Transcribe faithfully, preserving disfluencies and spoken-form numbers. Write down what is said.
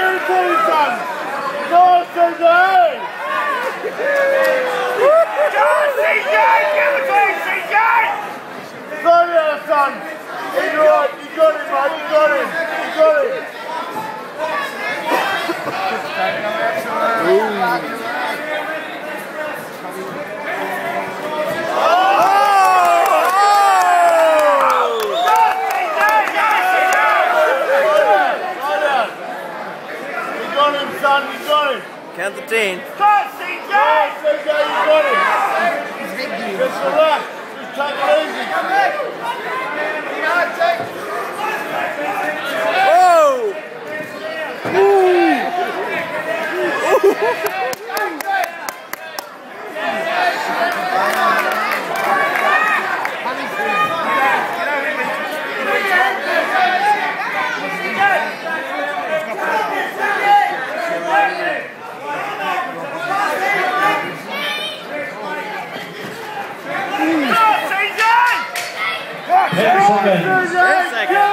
son! Go, C J! Go, C J! Give it to him, C J! Go there, son! You're right, you got him, mate, you got him! You got him! Son, you got him. Count the ten. Go, C J! Go, C J, you got him. Just relax. Just take it easy. Whoa! ten seconds. ten seconds.